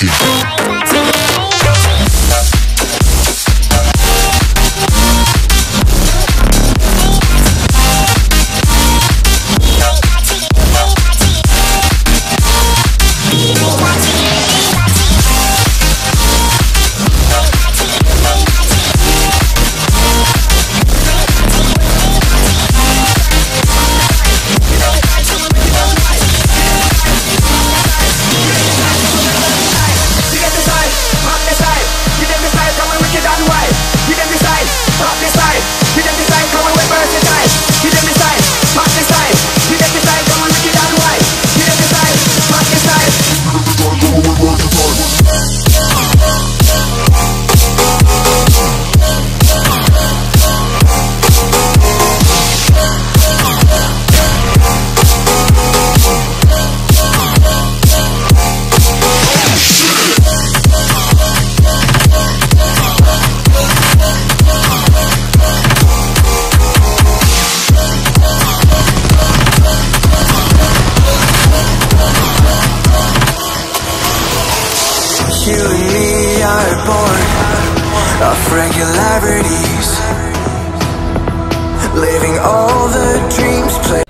You and me are born of regularities, living all the dreams play.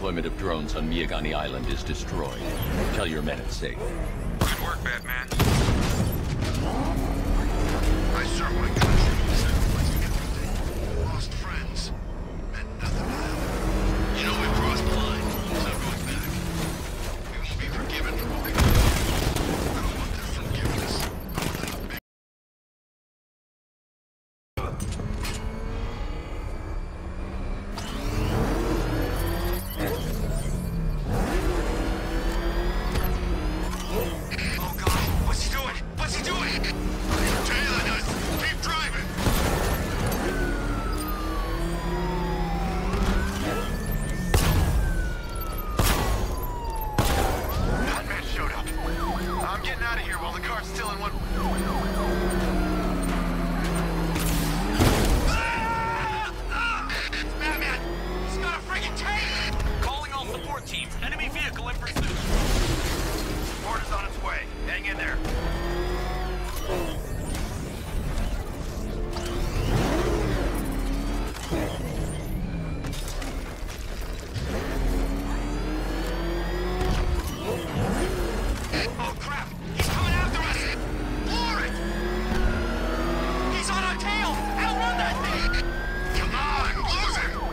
deployment of drones on Miyagani Island is destroyed. Tell your men it's safe. Good work, Batman. I served my country, sacrificing everything. Lost friends. Meant nothing to them. You know we crossed the line. There's no going back. We won't be forgiven for what we did. I don't want their forgiveness. I want them to make... Oh God, what's he doing? What's he doing? Tailing us! Keep driving! Batman showed up. I'm getting out of here while the car's still in one... It's Batman! He's got a friggin' tank! Calling all support teams. Enemy vehicle in pursuit. Support is on its way. Hang in there. Oh crap! He's coming after us! Floor it! He's on our tail! Outrun that thing! Come on! Lose him!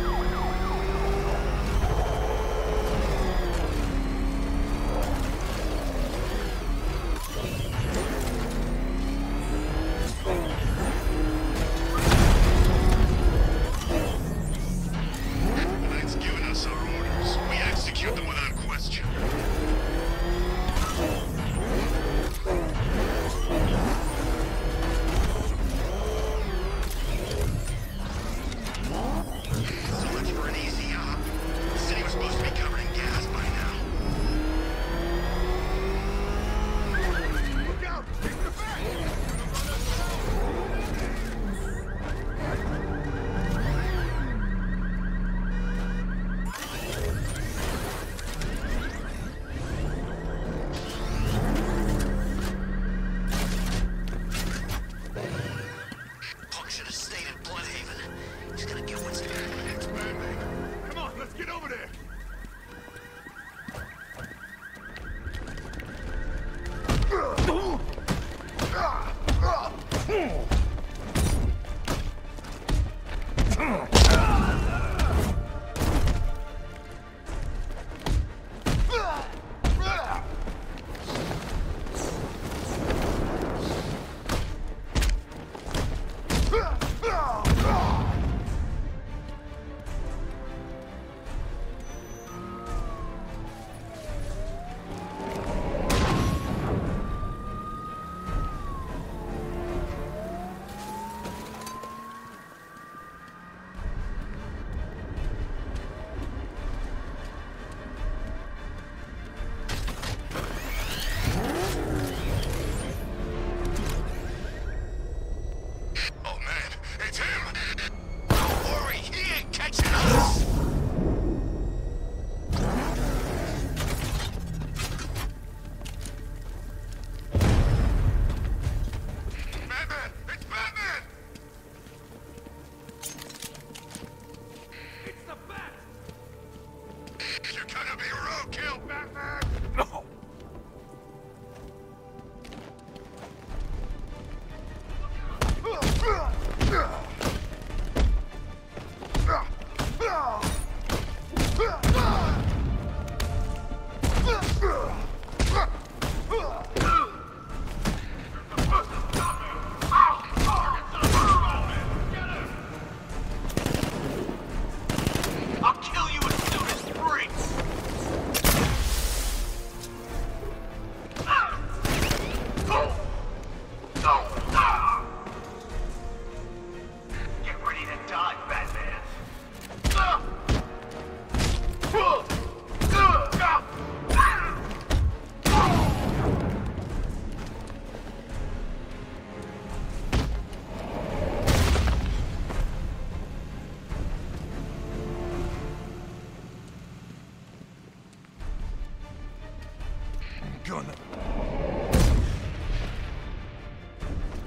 Knight's given us our orders. We execute them without question. So much for an easy op. The city was supposed to be covered in gas by now. Look out! Take the back! Punk should have stayed in Bloodhaven. He's gonna get what's there. It's Batman. Come on, let's get over there. Oh man, it's him! Don't worry, he ain't catching us! Batman! It's Batman! It's the Bat! You're gonna be roadkill, Batman! No! I'll kill you as soon as it breaks! Get ready to die, Batman! I'm gonna...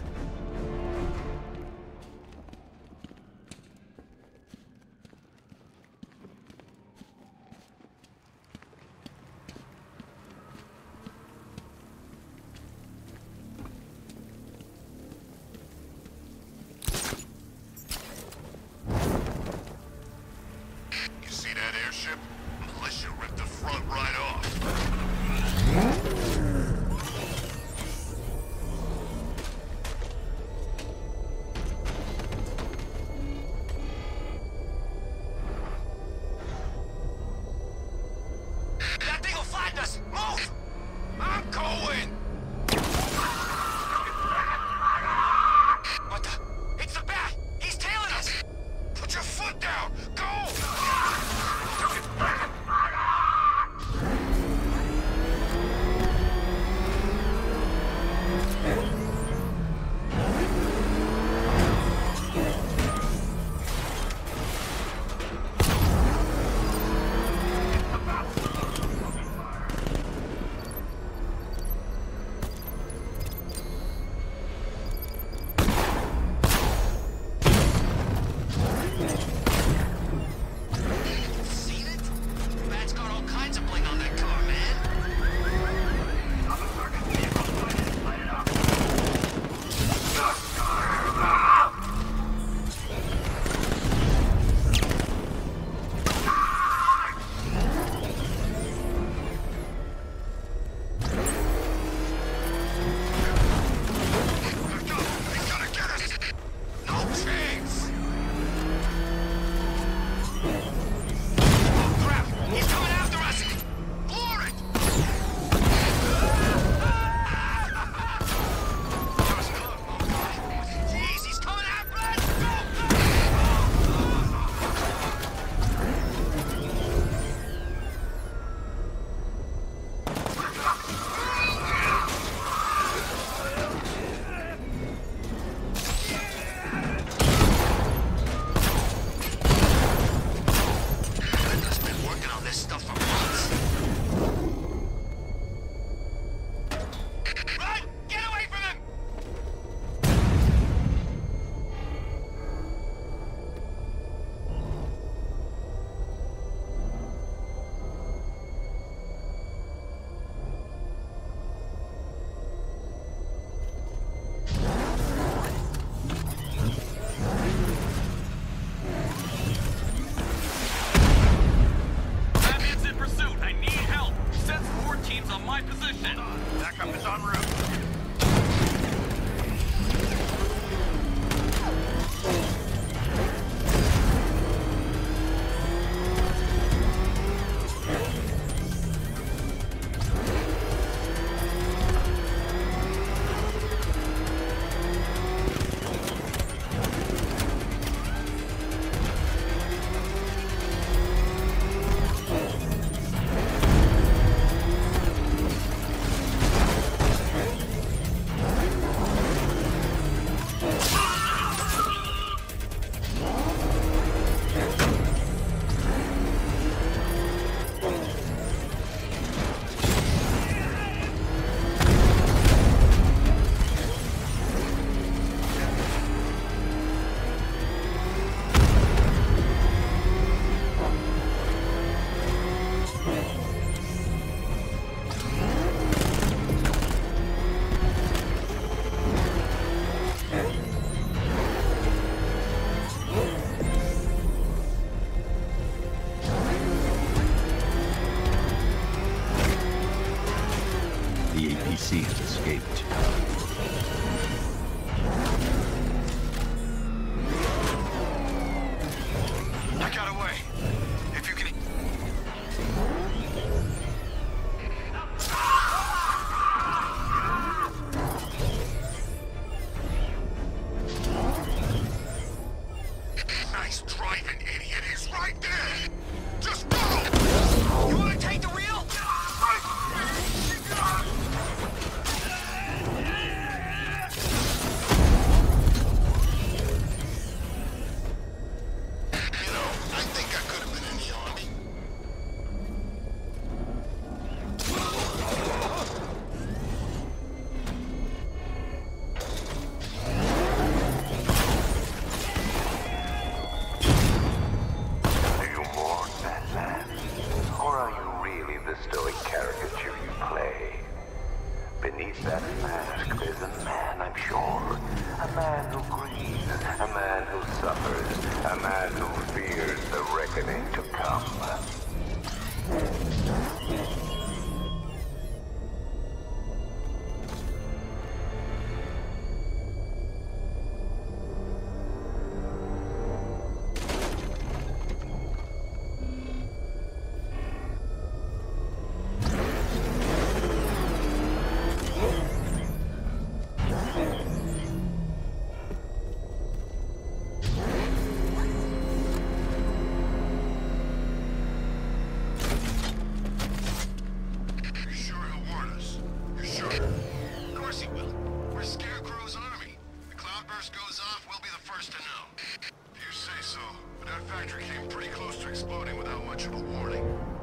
burst goes off, we'll be the first to know. If you say so, but that factory came pretty close to exploding without much of a warning.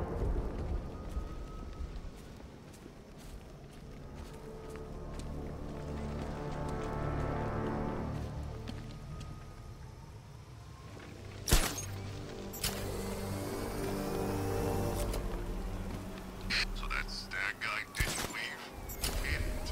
So that guy didn't leave. Idiot.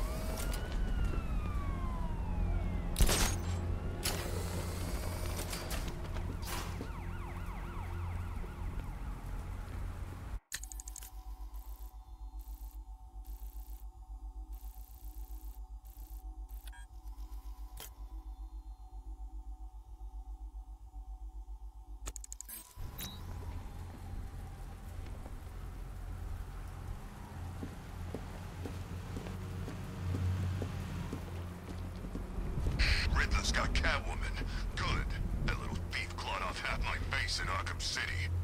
Riddler's got Catwoman. Good. That little thief clawed off half my base in Arkham City.